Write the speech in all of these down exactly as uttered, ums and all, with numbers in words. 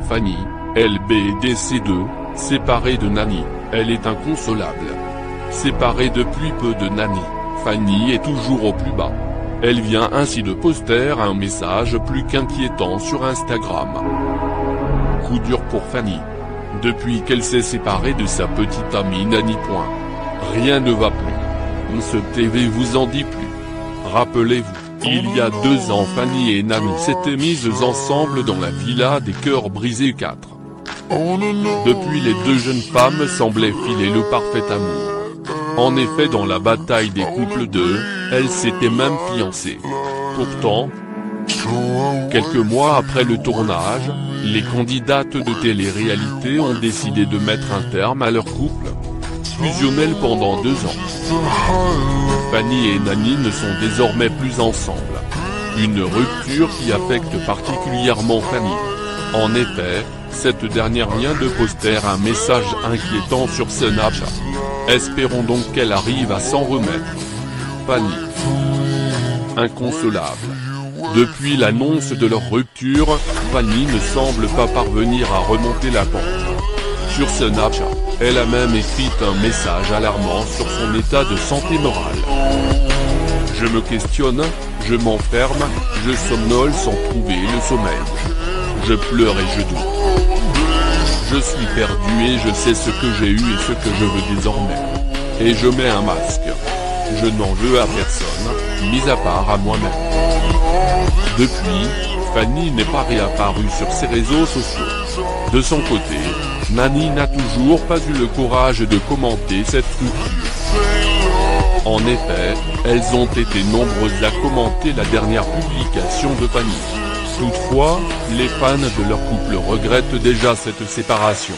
Fanny, L B D C deux, séparée de Nani, elle est inconsolable. Séparée depuis peu de Nani, Fanny est toujours au plus bas. Elle vient ainsi de poster un message plus qu'inquiétant sur Instagram. Coup dur pour Fanny. Depuis qu'elle s'est séparée de sa petite amie Nani. Rien ne va plus. Ce T V vous en dit plus. Rappelez-vous, il y a deux ans Fanny et Nani s'étaient mises ensemble dans la villa des cœurs brisés quatre. Depuis, les deux jeunes femmes semblaient filer le parfait amour. En effet, dans la bataille des couples deux, elles s'étaient même fiancées. Pourtant, quelques mois après le tournage, les candidates de télé-réalité ont décidé de mettre un terme à leur couple fusionnel pendant deux ans. Fanny et Nani ne sont désormais plus ensemble. Une rupture qui affecte particulièrement Fanny. En effet, cette dernière vient de poster un message inquiétant sur Snapchat. Espérons donc qu'elle arrive à s'en remettre. Fanny. Inconsolable. Depuis l'annonce de leur rupture, Fanny ne semble pas parvenir à remonter la pente. Sur Snapchat, elle a même écrit un message alarmant sur son état de santé morale. Je me questionne, je m'enferme, je somnole sans trouver le sommeil. Je pleure et je doute. Je suis perdu et je sais ce que j'ai eu et ce que je veux désormais. Et je mets un masque. Je n'en veux à personne, mis à part à moi-même. Depuis, Fanny n'est pas réapparue sur ses réseaux sociaux. De son côté, Nani n'a toujours pas eu le courage de commenter cette rupture. En effet, elles ont été nombreuses à commenter la dernière publication de Fanny. Toutefois, les fans de leur couple regrettent déjà cette séparation.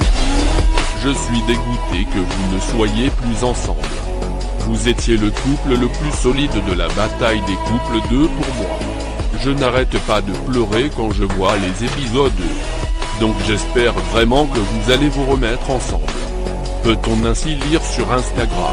Je suis dégoûté que vous ne soyez plus ensemble. Vous étiez le couple le plus solide de la bataille des couples deux pour moi. Je n'arrête pas de pleurer quand je vois les épisodes. Donc j'espère vraiment que vous allez vous remettre ensemble. Peut-on ainsi lire sur Instagram.